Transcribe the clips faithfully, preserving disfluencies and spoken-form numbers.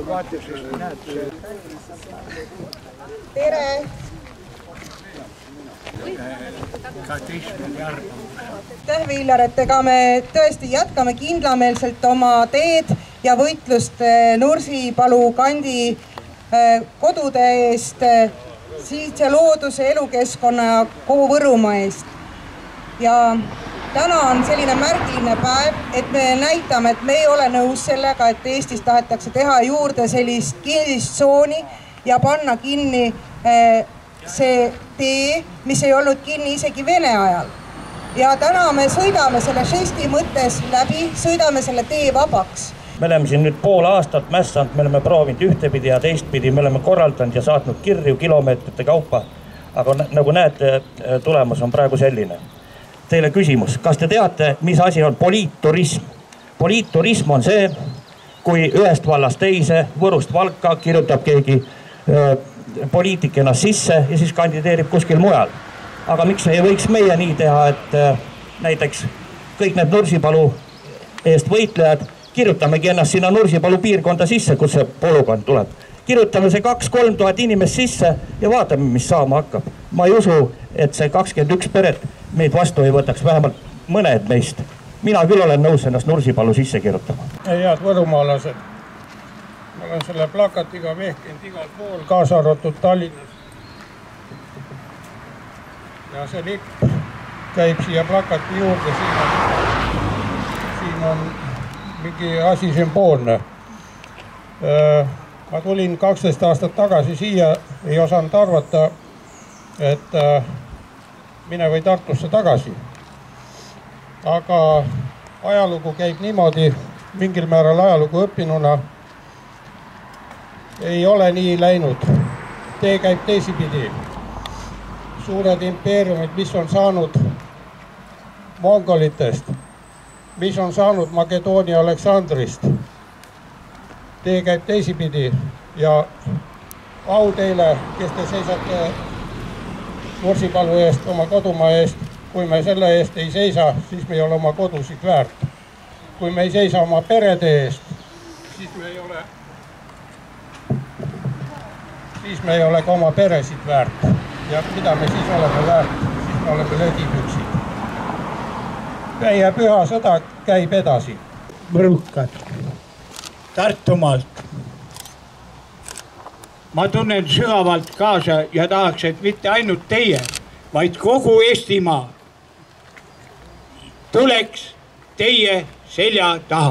tere! Aitäh, Viljar, et ega me tõesti jätkame kindlameelselt oma teed ja võitlust Nursipalu kandi kodude eest, siitse looduse, elukeskkonna ja kogu Võrumaa eest. Ja täna on selline märgiline päev, et me näitame, et me ei ole nõus sellega, et Eestis tahetakse teha juurde sellist kinnist tsooni ja panna kinni see tee, mis ei olnud kinni isegi Vene ajal. Ja täna me sõidame selle žesti mõttes läbi, sõidame selle tee vabaks. Me oleme siin nüüd pool aastat mässanud, me oleme proovinud ühtepidi ja teistpidi, me oleme korraldanud ja saatnud kirju kilomeetrite kaupa, aga nagu näete, tulemus on praegu selline. Teile küsimus, kas te teate, mis asi on poliitturism? Poliitturism on see, kui ühest vallast teise, Võrust Valka kirjutab keegi poliitik ennast sisse ja siis kandideerib kuskil mujal. Aga miks ei võiks meie nii teha, et näiteks kõik need Nursipalu eest võitlejad kirjutamegi ennast sinna Nursipalu piirkonda sisse, kus see polukond tuleb. Kirjutame see kaks-kolm tuhat inimest sisse ja vaatame, mis saama hakkab. Ma ei usu, et see kakskümmend üks peret meid vastu ei võtaks, vähemalt mõned meist. Mina küll olen nõus ennast Nursipalu sisse kirjutama. Head võrumaalased. Ma olen selle plakatiga vehkinud igal pool, kaasa arvatud Tallinnas. Ja see lipp käib siia plakati juurde. Siin on, siin on mingi asi sümboolne. Ma tulin kaksteist aastat tagasi siia, ei osanud arvata, et mine või Tartusse tagasi. Aga ajalugu käib niimoodi, mingil määral ajalugu õppinuna, ei ole nii läinud. Tee käib teisipidi. Suured impeeriumid, mis on saanud mongolitest, mis on saanud Makedoonia Aleksandrist. Tee käib teisipidi ja au teile, kes te seisate Nursipalu eest, oma kodumaa eest. Kui me selle eest ei seisa, siis me ei ole oma kodusid väärt. Kui me ei seisa oma perede eest, siis me ei ole siis me ei ole ka oma peresid väärt. Ja mida me siis oleme väärt? Siis me oleme lödipüksid. Ja püha sõda käib edasi. Võrukad, Tartumaalt. Ma tunnen sügavalt kaasa ja tahaks, et mitte ainult teie, vaid kogu Eestimaa tuleks teie selja taha.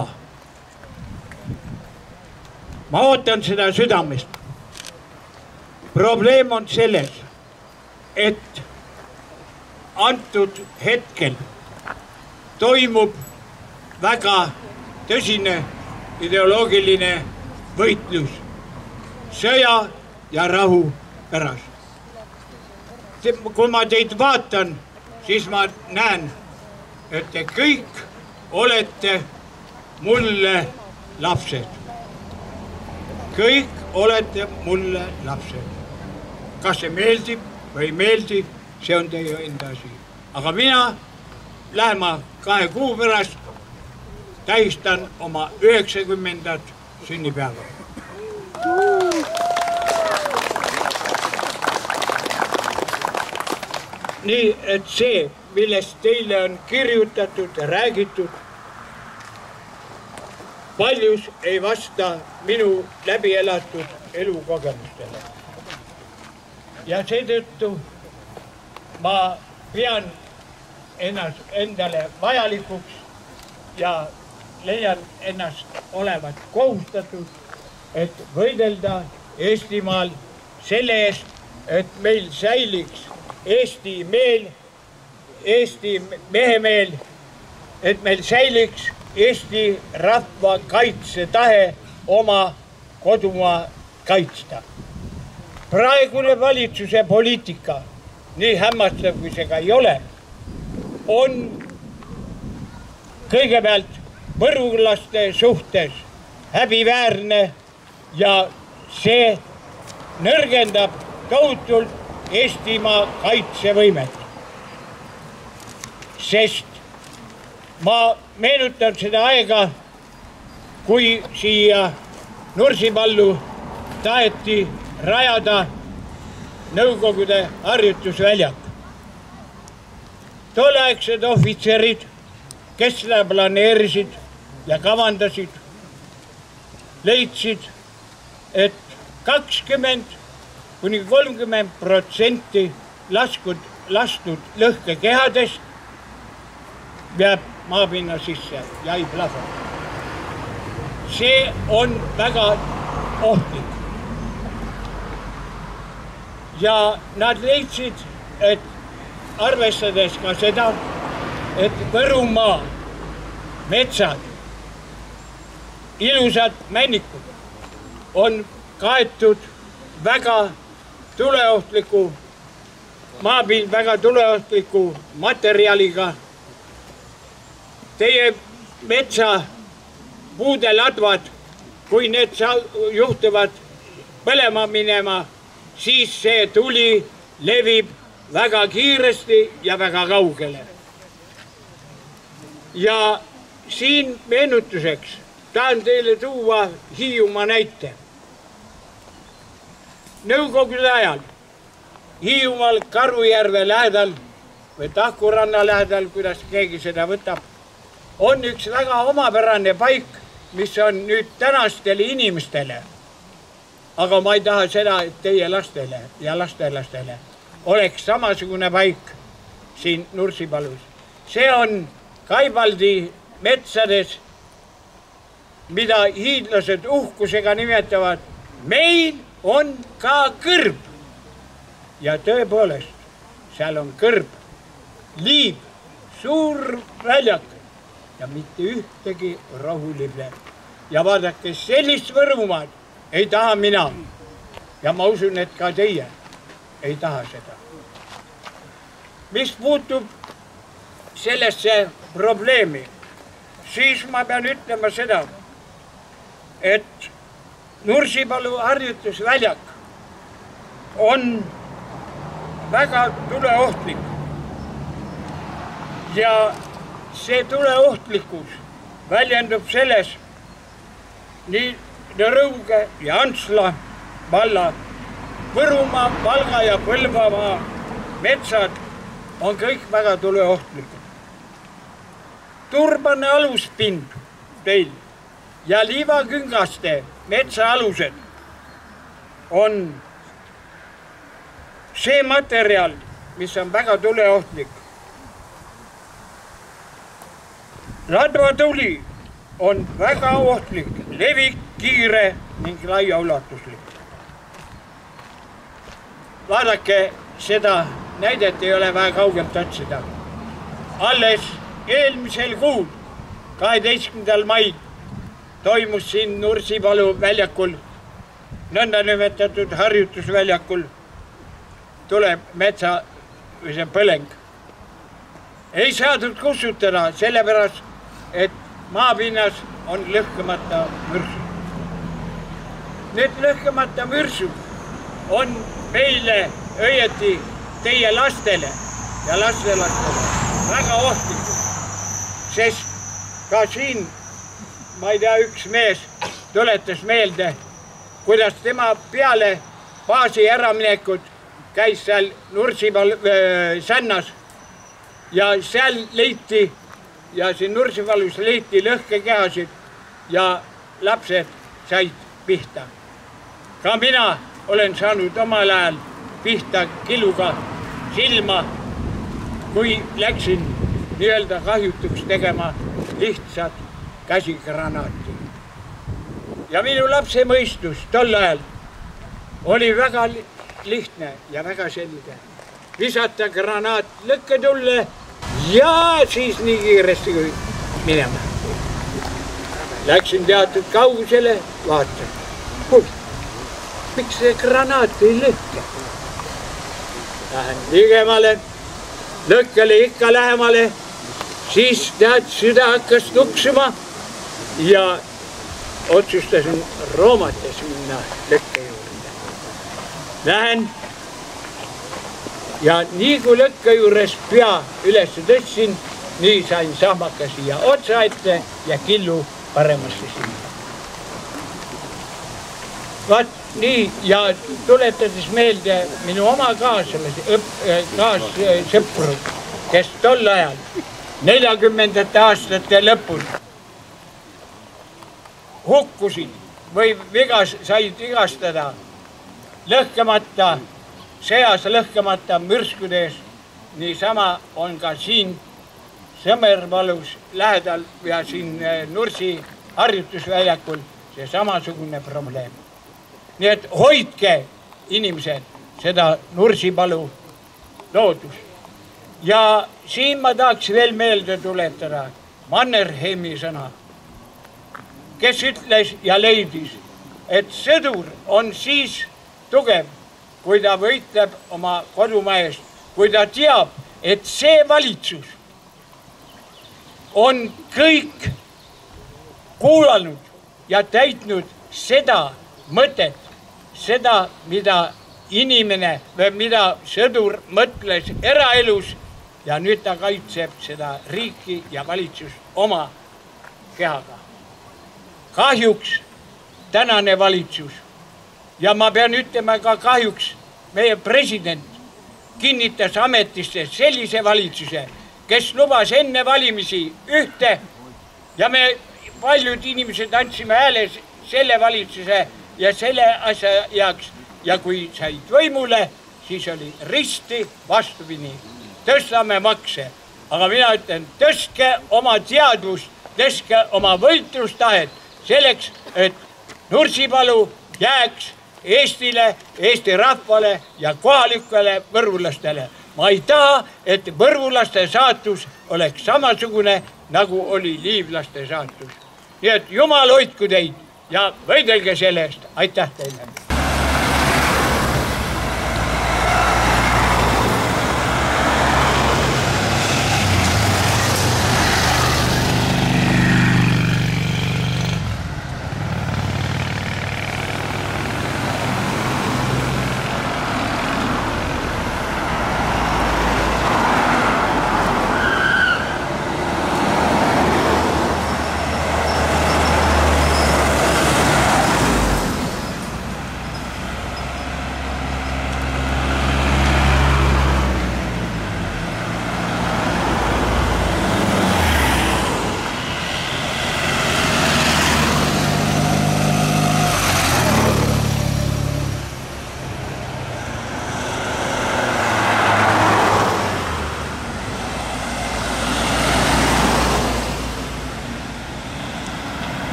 Ma ootan seda südamest. Probleem on selles, et antud hetkel toimub väga tõsine ideoloogiline võitlus sõja ja rahu pärast. Kui ma teid vaatan, siis ma näen, et te kõik olete mulle lapsed. Kõik olete mulle lapsed. Kas see meeldib või ei meeldi, see on teie enda asi. Aga mina lähema kahe kuu pärast tähistan oma üheksakümnendat sünnipäeva. Nii, et see, millest teile on kirjutatud ja räägitud, paljus ei vasta minu läbi elatud elukogemustele. Ja seetõttu ma pean ennast endale vajalikuks ja leian ennast olevat kohustatud, et võidelda Eestimaal selle eest, et meil säiliks Eesti meel, Eesti mehemeel, et meil säiliks Eesti rahva kaitsetahe oma kodumaa kaitsta. Praegune valitsuse poliitika, nii hämmastav kui see ka ei ole, on kõigepealt võrulaste suhtes häbiväärne ja see nõrgendab tohutult Eestimaa kaitsevõimet. Sest ma meenutan seda aega, kui siia Nursipallu taheti rajada Nõukogude harjutusväljak. Tolleaegsed ohvitserid, kes seda planeerisid ja kavandasid, leidsid, et kakskümmend kuni kolmkümmend protsenti laskud, lastud lõhkekehadest jääb maapinna sisse ja ei plahva. See on väga ohtlik. Ja nad leidsid, et arvestades ka seda, et Võrumaa metsad, ilusad männikud on kaetud väga tuleohtliku, maapind väga tuleohtliku materjaliga. Teie metsa puudeladvad, kui need juhtuvad põlema minema, siis see tuli levib väga kiiresti ja väga kaugele. Ja siin meenutuseks tahan teile tuua Hiiumaa näite. Nõukogude ajal Hiiumaal Karujärve lähedal või Tahkuranna lähedal, kuidas keegi seda võtab, on üks väga omapärane paik, mis on nüüd tänastele inimestele. Aga ma ei taha seda, et teie lastele ja lastelastele oleks samasugune paik siin Nursipalus. See on Kaibaldi metsades, mida hiidlased uhkusega nimetavad. Meil on ka kõrb. Ja tõepoolest, seal on kõrb, liib, suur väljak ja mitte ühtegi rohulible. Ja vaadake, sellist Võrumaad ei taha mina. Ja ma usun, et ka teie ei taha seda. Mis puutub sellesse probleemi, siis ma pean ütlema seda, et Nursipalu harjutusväljak on väga tuleohtlik. Ja see tuleohtlikkus väljendub selles, nii Rõuge ja Antsla valla, Võrumaa, Valga ja Põlvamaa metsad on kõik väga tuleohtlikud. Turbane aluspind teil ja liivaküngaste metsaalused on see materjal, mis on väga tuleohtlik. Ladvatuli on väga ohtlik, levik kiire ning laiaulatuslik. Vaadake, seda näidet ei ole väga kaugelt otsida. Alles eelmisel kuul, kaheteistkümnendal mail, toimus siin Nursipalu väljakul, nõnda nimetatud harjutusväljakul, tuleb metsa või see põleng. Ei saadud kustutada, sellepärast, et maapinnas on lõhkemata mürsud. Need lõhkemata mürsud on meile õieti teie lastele ja lastelastele väga ohtlikud, sest ka siin, ma ei tea, üks mees tuletas meelde, kuidas tema peale baasi äraminekut käis seal Nursipal äh, Sännas ja seal leiti ja siin Nursipalus leiti lõhkekehasid ja lapsed said pihta. Ka mina olen saanud omal ajal pihta killuga silma, kui läksin nii-öelda kahjutuks tegema lihtsat käsigranaati. Ja minu lapse mõistus tol ajal oli väga lihtne ja väga selge. Visata granaat lõkketulle ja siis nii kiiresti kui minema. Läksin teatud kaugusele, vaatan. Kuule, miks see granaat ei lõhke? Lähen ligemale, lõkkele ikka lähemale, siis tead, süda hakkas tuksuma ja otsustasin Roomates minna lõkke juurde. Lähen ja nii kui lõkke juures pea üles tõstsin, nii sain sahmaka siia otsa ette ja killu paremasse sinna. vaat nii ja tuletades meelde minu oma kaaslasi, kaassõpru, kes tol ajal neljakümnendate aastate lõpul hukkusid või vigas, said vigastada lõhkemata, sõjas lõhkemata mürskudes. Niisama on ka siin Sõmervalus lähedal ja siin Nursi harjutusväljakul see samasugune probleem. Nii et hoidke inimesed seda Nursipalu loodust. Ja siin ma tahaks veel meelde tuletada Mannerheimi sõna, kes ütles ja leidis, et sõdur on siis tugev, kui ta võitleb oma kodumaa eest, kui ta teab, et see valitsus on kõik kuulanud ja täitnud seda mõtet, seda, mida inimene või mida sõdur mõtles eraelus ja nüüd ta kaitseb seda riiki ja valitsust oma kehaga. Kahjuks tänane valitsus ja ma pean ütlema ka kahjuks meie president kinnitas ametisse sellise valitsuse, kes lubas enne valimisi ühte ja me paljud inimesed andsime hääle selle valitsuse ja selle asja jaoks ja kui said võimule, siis oli risti vastupidi. Tõstame makse, aga mina ütlen, tõstke oma teadvust, tõstke oma võitlustahet selleks, et Nursipalu jääks Eestile, Eesti rahvale ja kohalikele võrvulastele. Ma ei taha, et võrvulaste saatus oleks samasugune, nagu oli liivlaste saatus. Nii et Jumal hoidku teid ja võidelge selle eest. Aitäh teile!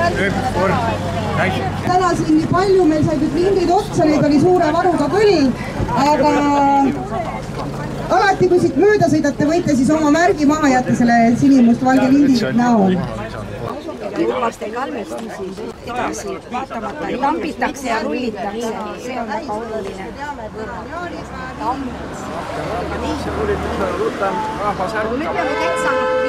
täna siin nii palju, meil said nüüd lindid otsa, neid oli suure varuga küll, aga alati, kui siit mööda sõidate, võite siis oma märgi maha jätta selle sinimust-valge lindi näol. Julvaste kalmistusi edasi vaatamata lambitakse ja rullitakse, see on väga oluline. Nüüd peame täitsa